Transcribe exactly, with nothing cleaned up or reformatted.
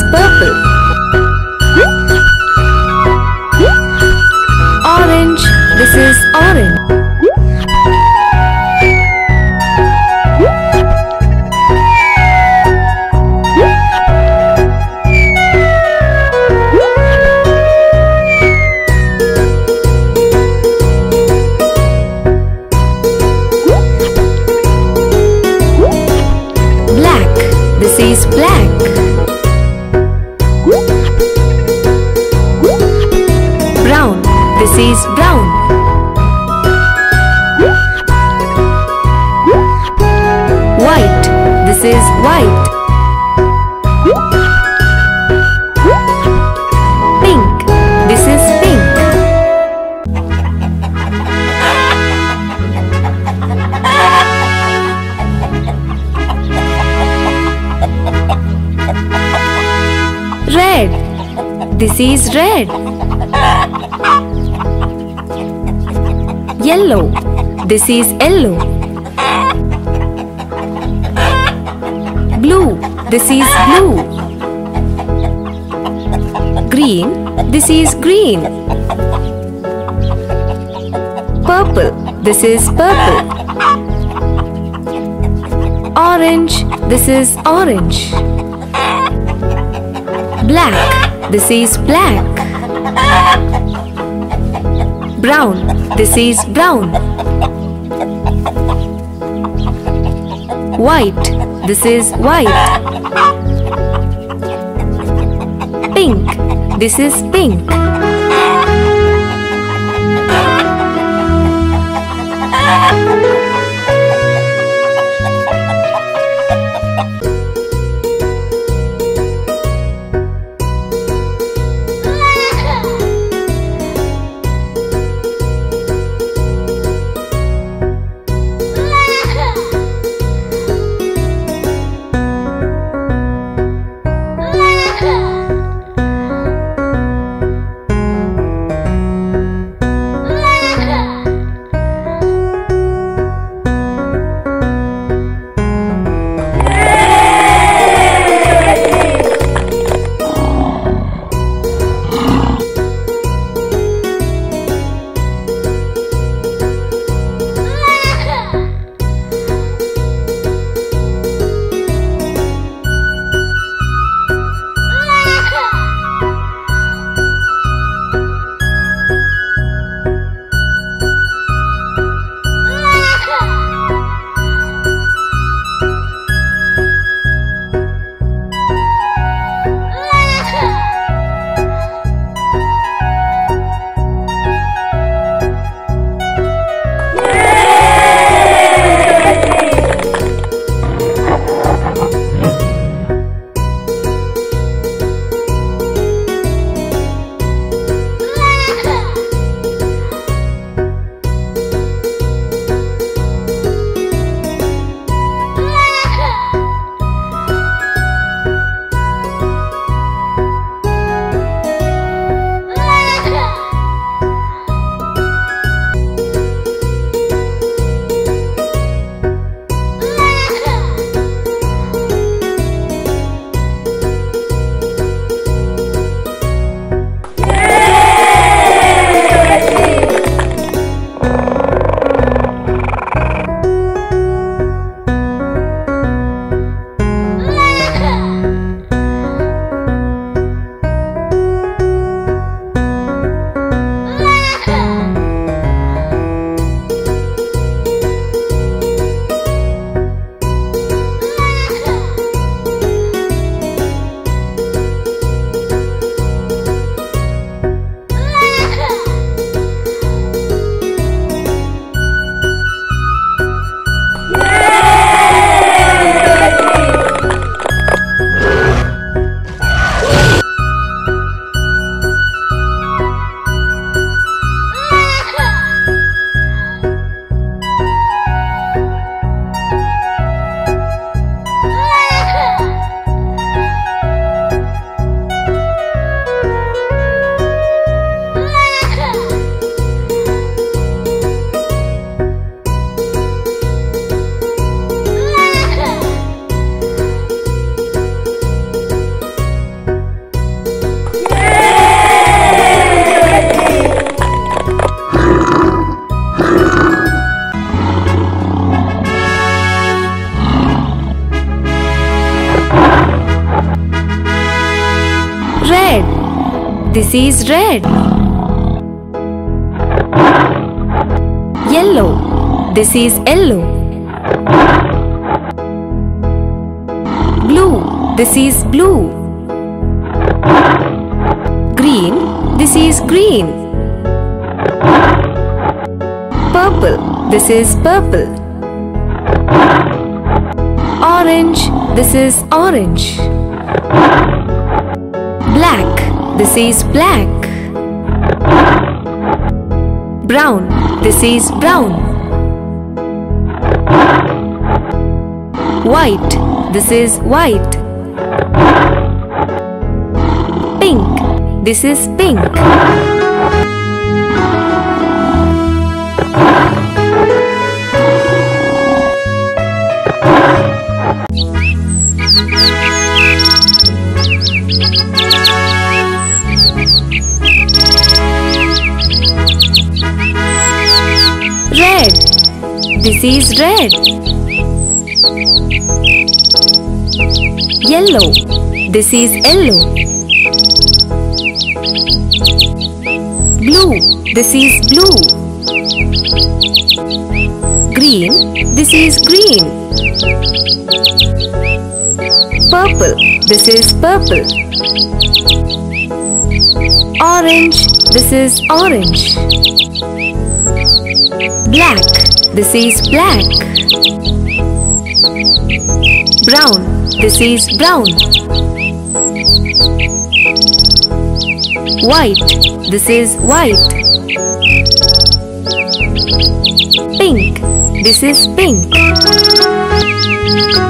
purple. Orange. This is orange. This is black. Brown. This is brown. White. This is white. Pink. This is pink. Red. This is red. Yellow. This is yellow. Blue. This is blue. Green. This is green. Purple. This is purple. Orange. This is orange. Black. This is black. Brown. This is brown. White. This is white. Pink. This is pink. this is red. Yellow, this is yellow. Blue, this is blue. Green, this is green. Purple, this is purple. Orange, this is orange. Black, this is black. Brown, this is brown. White, this is white. Pink, this is pink. Red, this is red. Yellow, this is yellow. Blue, this is blue. Green, this is green. Purple, this is purple. Orange, this is orange. Black, this is black. Brown, this is brown. White, this is white. Pink, this is pink.